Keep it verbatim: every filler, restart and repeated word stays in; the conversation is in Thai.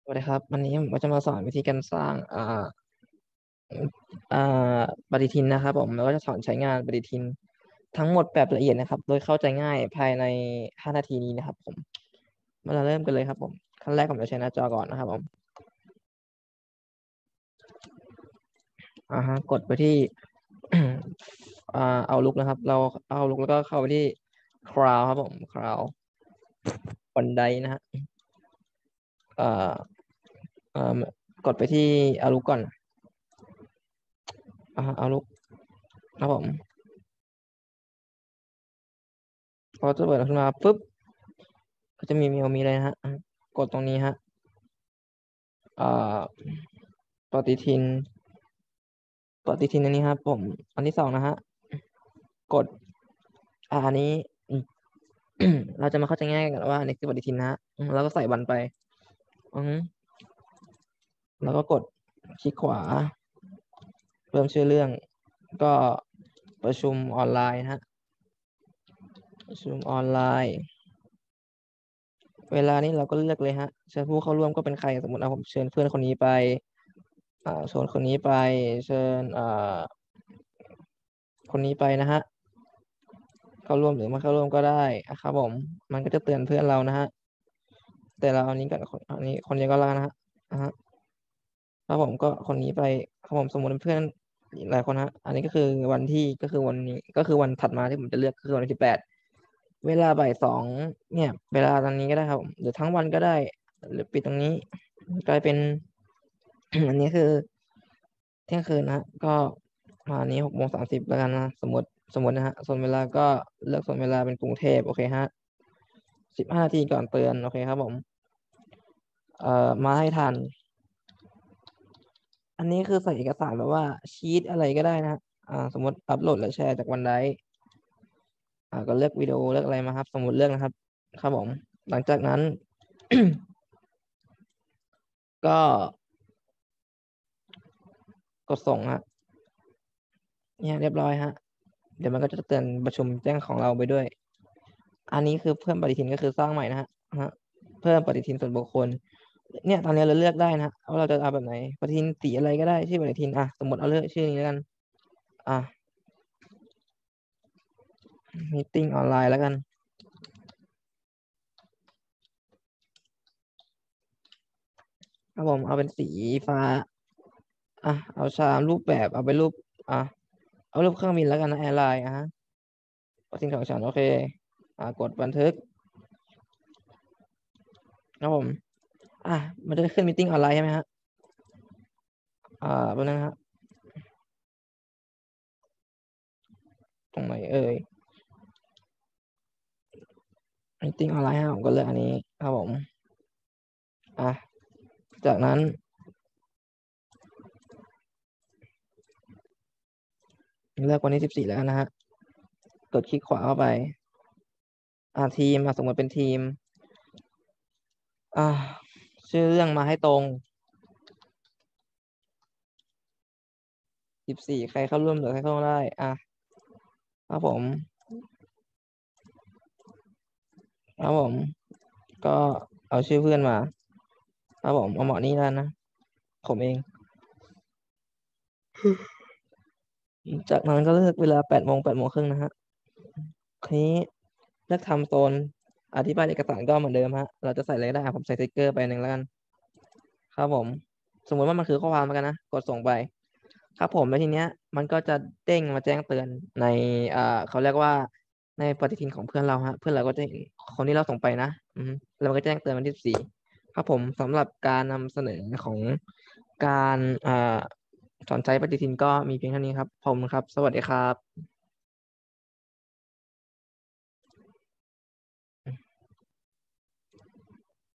สวัสดีครับวันนี้ผมก็จะมาสอนวิธีการสร้างอ่าอ่าปฏิทินนะครับผมแล้วก็จะสอนใช้งานปฏิทินทั้งหมดแบบละเอียดนะครับโดยเข้าใจง่ายภายในห้านาทีนี้นะครับผมมาเริ่มกันเลยครับผมขั้นแรกผมจะใช้หน้าจอก่อนนะครับผมอ่าฮะกดไปที่ อ่าเอาลุกนะครับ เราเอาลุกแล้วก็เข้าไปที่ Cloud ครับผม Cloud บันไดนะฮะอ่าอ่ากดไปที่เอาลุกก่อนอ่าเอาลุกครับผมพอจะเปิดขึ้นมาปุ๊บก็จะมีเมลมีอะไรนะฮะกดตรงนี้ฮะอ่าปฏิทินปฏิทินอันนี้ครับผมอันที่สองนะฮะกดอ่าอันนี้ เราจะมาเข้าใจง่ายกันว่าอันนี้คือปฏิทินนะฮะแล้วก็ใส่วันไปอือแล้วก็กดคลิกขวาเพิ่มชื่อเรื่องก็ประชุมออนไลน์นะฮะประชุมออนไลน์ เวลานี้เราก็เลือกเลยฮะเชิญผู้เข้าร่วมก็เป็นใครสมมติเอาผมเชิญเพื่อนคนนี้ไปอ่าชวนคนนี้ไปเชิญอ่าคนนี้ไปนะฮะเข้าร่วมหรือไม่เข้าร่วมก็ได้ครับผมมันก็จะเตือนเพื่อนเรานะฮะแต่เราเอานี้กับคนอันนี้คนนี้ก็แล้วนะฮะนะฮะครับผมก็คนนี้ไปครับผมสมมติเป็นเพื่อนหลายคนฮะอันนี้ก็คือวันที่ก็คือวันนี้ก็คือวันถัดมาที่ผมจะเลือกคือวันที่แปดเวลาบ่ายสองเนี่ยเวลาตอนนี้ก็ได้ครับหรือทั้งวันก็ได้หรือปิดตรงนี้กลายเป็น อันนี้คือเที่ยงคืนนะก็มานี้หกโมงสามสิบแล้วกันนะสมมติสมมตินะฮะส่วนเวลาก็เลือกส่วนเวลาเป็นกรุงเทพโอเคฮะสิบห้านาทีก่อนเตือนโอเคครับผมเอ่อมาให้ทันอันนี้คือใส่เอกสารแบบว่าชีตอะไรก็ได้นะอ่าสมมติอัปโหลดและแชร์จากวันใดอ่าก็เลือกวิดีโอเลือกอะไรมาครับ สมมติเลือกนะครับครับผมหลังจากนั้น ก็กดส่งฮะเนี่ยเรียบร้อยฮะเดี๋ยวมันก็จะเตือนประชุมแจ้งของเราไปด้วย อันนี้คือเพิ่มปฏิทินก็คือสร้างใหม่นะฮะฮะเพิ่มปฏิทินส่วนบุคคลเนี่ยตอนนี้เราเลือกได้นะว่าเราจะเอาแบบไหนปฏิทินสีอะไรก็ได้ชื่อปฏิทินอ่ะสมมติเอาเลือกชื่อนี้แล้วกันอ่ะมีติ้งออนไลน์แล้วกันครับผมเอาเป็นสีฟ้าอ่ะเอาชามรูปแบบเอาเป็นรูปอ่ะเอารูปเครื่องบินแล้วกันนะแอร์ไลน์อ่ะฮะปฏิทินของฉันโอเคอ่ะกดบันทึกครับผมอ่ะมันจะขึ้นมีติ้งออนไลน์ใช่ไหมฮะอ่าแป๊บนึงฮะตรงไหนเอ่ยมีติ้งออนไลน์ฮะผมก็เลือกอันนี้ครับผมอ่ะจากนั้น เลือกวันที่สิบสี่แล้วนะฮะกดคลิกขวาเข้าไปอ่าทีมอ่ะสมมติเป็นทีมอ่าชื่อเรื่องมาให้ตรงสิบสี่ใครเข้าร่วมหรือใครเข้าได้อ่ะครับผมครับผมก็เอาชื่อเพื่อนมาครับผมเอาเหมาะนี้แล้วนะผมเองจากนั้นก็เลือกเวลาแปดโมงแปดโมงครึ่งนะฮะทีนี้เลือกทำโซนอธิบายเอกสารก็เหมือนเดิมฮะเราจะใส่อะไรก็ได้ผมใส่สติ๊กเกอร์ไปหนึ่งแล้วกันครับผมสมมติว่ามันคือข้อความแล้วกันนะกดส่งไป ครับผมแล้วทีเนี้ยมันก็จะเด้งมาแจ้งเตือนในอ่าเขาเรียกว่าในปฏิทินของเพื่อนเราฮะเพื่อนเราก็จะเห็นคนที่เราส่งไปนะอืมแล้วมันก็แจ้งเตือนวันที่สิบสี่ครับผมสำหรับการนำเสนอของการอ่าสอนใช้ปฏิทินก็มีเพียงเท่านี้ครับผมครับสวัสดีครับ